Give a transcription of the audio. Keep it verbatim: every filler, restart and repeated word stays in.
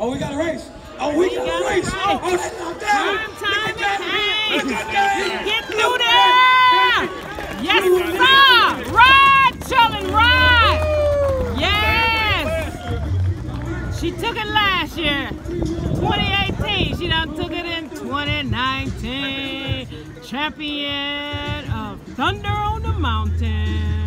Oh, we got a race. Oh, we got a race. Oh, that's not down. Time it came. Get through there. Yes, sir. Ride, chillin', ride. Yes. She took it last year, twenty eighteen. She done took it in twenty nineteen. Champion of Thunder on the Mountain.